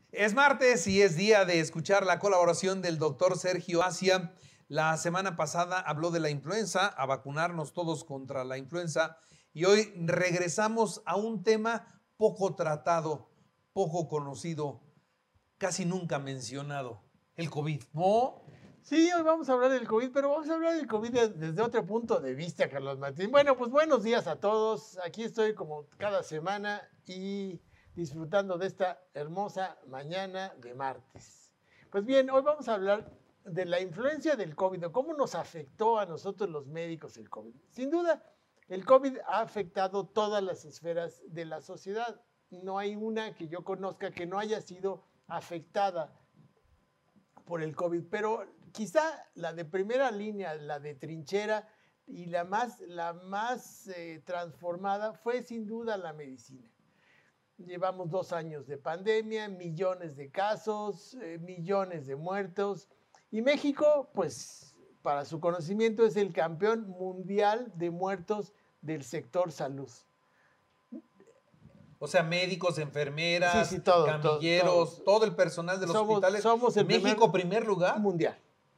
Es martes y es día de escuchar la colaboración del doctor Sergio Asia. La semana pasada habló de la influenza, a vacunarnos todos contra la influenza, y hoy regresamos a un tema poco tratado, poco conocido, casi nunca mencionado, el COVID, ¿no? Sí, hoy vamos a hablar del COVID, pero vamos a hablar del COVID desde otro punto de vista, Carlos Martín. Bueno, pues buenos días a todos. Aquí estoy como cada semana y disfrutando de esta hermosa mañana de martes. Pues bien, hoy vamos a hablar de la influencia del COVID, o cómo nos afectó a nosotros los médicos el COVID. Sin duda, el COVID ha afectado todas las esferas de la sociedad. No hay una que yo conozca que no haya sido afectada por el COVID, pero quizá la de primera línea, la de trinchera y la más transformada fue sin duda la medicina. Llevamos 2 años de pandemia, millones de casos, millones de muertos, y México, pues para su conocimiento, es el campeón mundial de muertos del sector salud. O sea, médicos, enfermeras, Sí, camilleros, todo el personal de los hospitales. Somos el México, primer lugar. Mundial.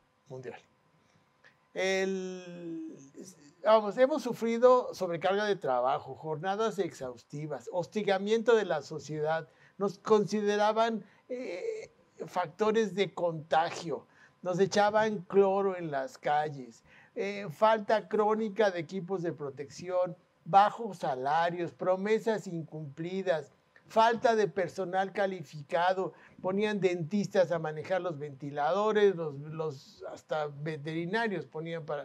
Hemos sufrido sobrecarga de trabajo, jornadas exhaustivas, hostigamiento de la sociedad. Nos consideraban factores de contagio, nos echaban cloro en las calles, falta crónica de equipos de protección, bajos salarios, promesas incumplidas, falta de personal calificado. Ponían dentistas a manejar los ventiladores, hasta veterinarios ponían para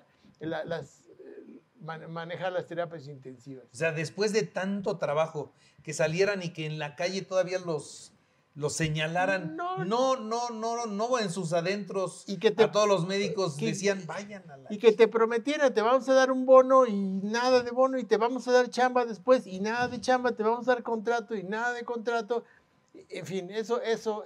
manejar las terapias intensivas. O sea, después de tanto trabajo, que salieran y que en la calle todavía los señalaran, no en sus adentros, y que a todos los médicos decían, vayan a la... Y que te prometieran, te vamos a dar un bono y nada de bono, y te vamos a dar chamba después y nada de chamba, te vamos a dar contrato y nada de contrato. En fin, eso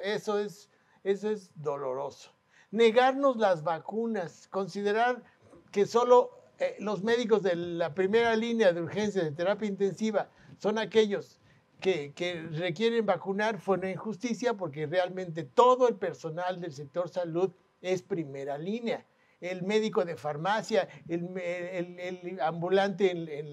es doloroso. Negarnos las vacunas, considerar que solo los médicos de la primera línea de urgencia de terapia intensiva son aquellos que requieren vacunar, fue una injusticia, porque realmente todo el personal del sector salud es primera línea. El médico de farmacia, el ambulante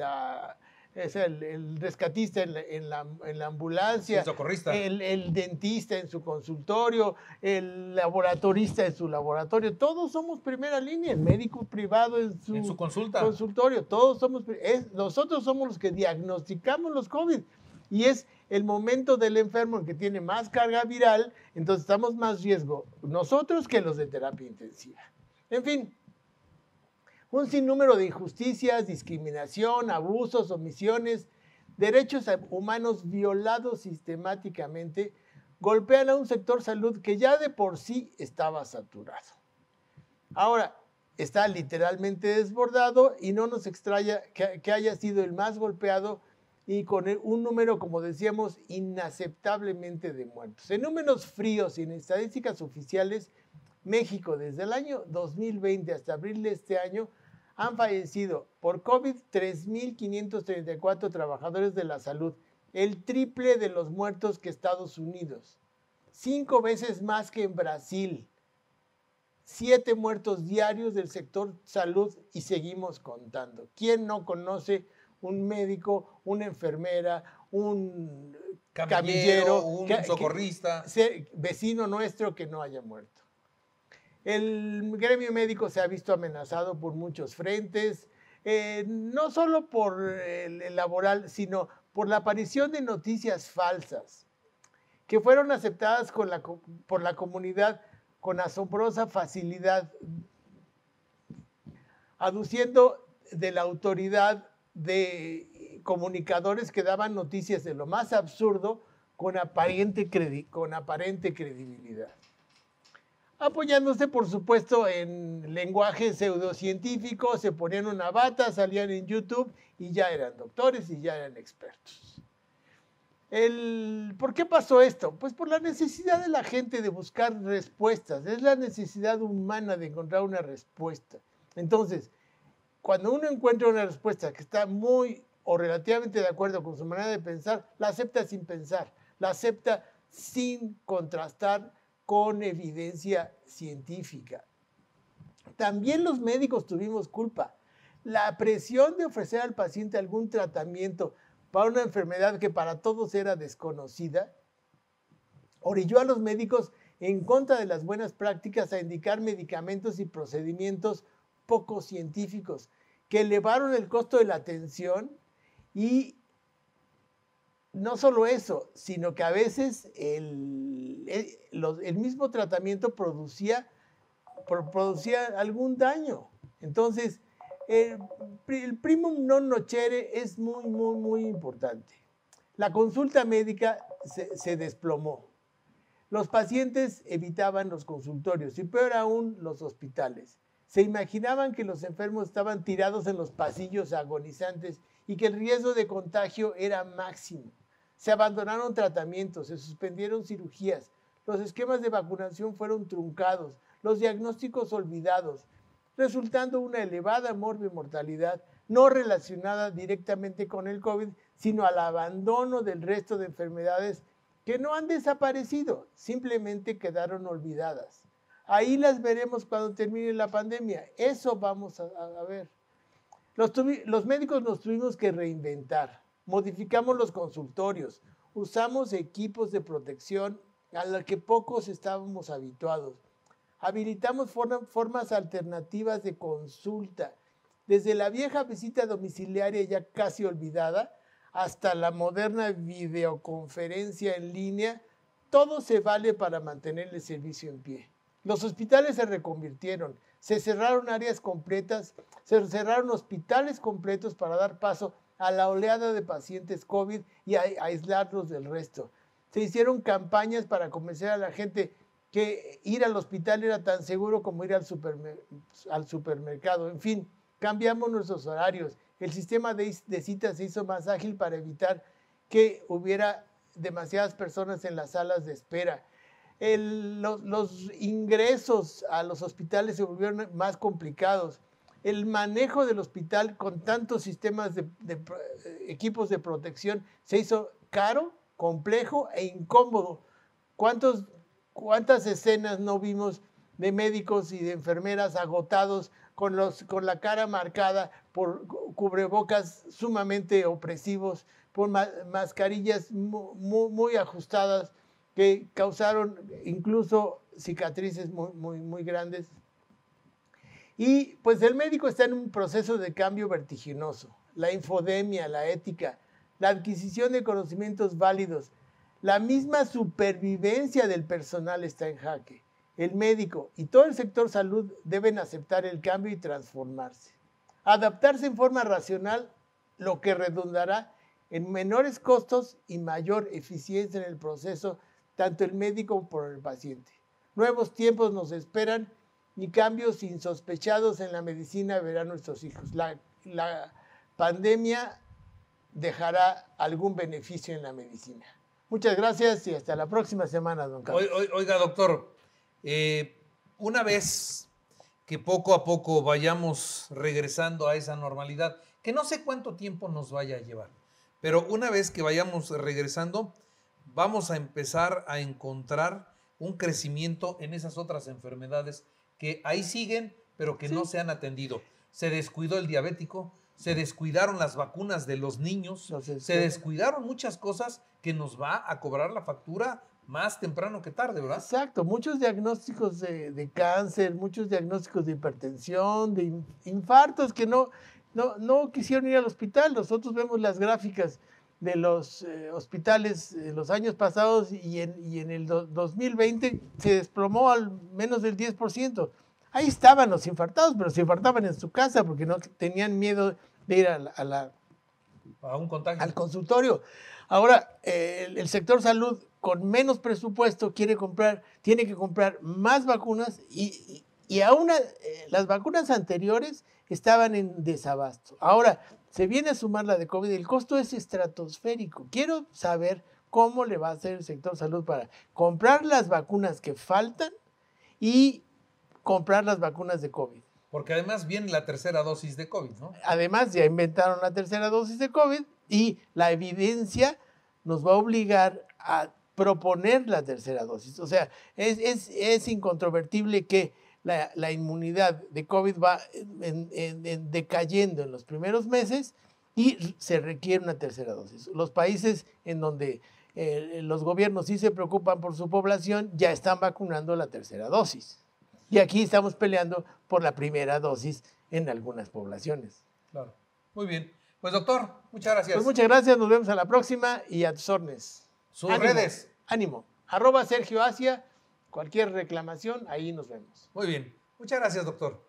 el rescatista en la ambulancia, el socorrista, el dentista en su consultorio, el laboratorista en su laboratorio, todos somos primera línea, el médico privado en su consultorio, nosotros somos los que diagnosticamos los COVID, y es el momento del enfermo en que tiene más carga viral, entonces estamos más riesgo nosotros que los de terapia intensiva. En fin, un sinnúmero de injusticias, discriminación, abusos, omisiones, derechos humanos violados sistemáticamente, golpean a un sector salud que ya de por sí estaba saturado. Ahora, está literalmente desbordado, y no nos extraña que haya sido el más golpeado, y con un número, como decíamos, inaceptablemente de muertos. En números fríos y en estadísticas oficiales, México, desde el año 2020 hasta abril de este año, han fallecido por COVID 3.534 trabajadores de la salud, el triple de los muertos que Estados Unidos, 5 veces más que en Brasil, 7 muertos diarios del sector salud, y seguimos contando. ¿Quién no conoce un médico, una enfermera, un camillero, un socorrista, vecino nuestro, que no haya muerto? El gremio médico se ha visto amenazado por muchos frentes, no solo por el laboral, sino por la aparición de noticias falsas que fueron aceptadas por la comunidad con asombrosa facilidad, aduciendo de la autoridad de comunicadores que daban noticias de lo más absurdo con aparente credibilidad, apoyándose, por supuesto, en lenguaje pseudocientífico. Se ponían una bata, salían en YouTube y ya eran doctores y ya eran expertos. ¿Por qué pasó esto? Pues por la necesidad de la gente de buscar respuestas. Es la necesidad humana de encontrar una respuesta. Entonces, cuando uno encuentra una respuesta que está muy o relativamente de acuerdo con su manera de pensar, la acepta sin pensar, la acepta sin contrastar con evidencia científica. También los médicos tuvimos culpa. La presión de ofrecer al paciente algún tratamiento para una enfermedad que para todos era desconocida, orilló a los médicos en contra de las buenas prácticas a indicar medicamentos y procedimientos poco científicos que elevaron el costo de la atención y no solo eso, sino que a veces el mismo tratamiento producía algún daño. Entonces, el primum non nocere es muy importante. La consulta médica se desplomó. Los pacientes evitaban los consultorios y peor aún los hospitales. Se imaginaban que los enfermos estaban tirados en los pasillos agonizantes y que el riesgo de contagio era máximo. Se abandonaron tratamientos, se suspendieron cirugías, los esquemas de vacunación fueron truncados, los diagnósticos olvidados, resultando una elevada mortalidad no relacionada directamente con el COVID, sino al abandono del resto de enfermedades que no han desaparecido, simplemente quedaron olvidadas. Ahí las veremos cuando termine la pandemia. Eso vamos a ver. Los médicos nos tuvimos que reinventar. Modificamos los consultorios. Usamos equipos de protección a los que pocos estábamos habituados. Habilitamos formas alternativas de consulta. Desde la vieja visita domiciliaria ya casi olvidada hasta la moderna videoconferencia en línea, todo se vale para mantener el servicio en pie. Los hospitales se reconvirtieron, se cerraron áreas completas, se cerraron hospitales completos para dar paso a la oleada de pacientes COVID y aislarlos del resto. Se hicieron campañas para convencer a la gente que ir al hospital era tan seguro como ir al supermercado. En fin, cambiamos nuestros horarios. El sistema de citas se hizo más ágil para evitar que hubiera demasiadas personas en las salas de espera. Los ingresos a los hospitales se volvieron más complicados. El manejo del hospital con tantos sistemas de equipos de protección se hizo caro, complejo e incómodo. ¿Cuántas escenas no vimos de médicos y de enfermeras agotados con la cara marcada por cubrebocas sumamente opresivos, por mascarillas muy ajustadas que causaron incluso cicatrices muy grandes? Y pues el médico está en un proceso de cambio vertiginoso. La infodemia, la ética, la adquisición de conocimientos válidos, la misma supervivencia del personal está en jaque. El médico y todo el sector salud deben aceptar el cambio y transformarse. Adaptarse en forma racional, lo que redundará en menores costos y mayor eficiencia en el proceso, tanto el médico como por el paciente. Nuevos tiempos nos esperan y cambios insospechados en la medicina verán nuestros hijos. La pandemia dejará algún beneficio en la medicina. Muchas gracias y hasta la próxima semana, don Carlos. Oiga, doctor, una vez que poco a poco vayamos regresando a esa normalidad, que no sé cuánto tiempo nos vaya a llevar, pero una vez que vayamos regresando, vamos a empezar a encontrar un crecimiento en esas otras enfermedades que ahí siguen, pero que no se han atendido. Se descuidó el diabético, se descuidaron las vacunas de los niños, se descuidaron muchas cosas que nos va a cobrar la factura más temprano que tarde, ¿verdad? Exacto, muchos diagnósticos de cáncer, muchos diagnósticos de hipertensión, de infartos que no quisieron ir al hospital. Nosotros vemos las gráficas de los hospitales en los años pasados y en el 2020 se desplomó al menos del 10%. Ahí estaban los infartados, pero se infartaban en su casa porque no tenían miedo de ir a un contagio, al consultorio. Ahora, el sector salud con menos presupuesto tiene que comprar más vacunas y aún las vacunas anteriores estaban en desabasto. Ahora, se viene a sumar la de COVID, el costo es estratosférico. Quiero saber cómo le va a hacer el sector salud para comprar las vacunas que faltan y comprar las vacunas de COVID. Porque además viene la tercera dosis de COVID, ¿no? Además, ya inventaron la tercera dosis de COVID y la evidencia nos va a obligar a proponer la tercera dosis. O sea, es incontrovertible que la inmunidad de COVID va decayendo en los primeros meses y se requiere una tercera dosis. Los países en donde los gobiernos sí se preocupan por su población ya están vacunando la tercera dosis. Y aquí estamos peleando por la primera dosis en algunas poblaciones. Claro. Muy bien. Pues doctor, muchas gracias. Pues muchas gracias, nos vemos a la próxima y a tus órdenes. Sus redes. Ánimo. @Sergio Asia. Cualquier reclamación, ahí nos vemos. Muy bien. Muchas gracias, doctor.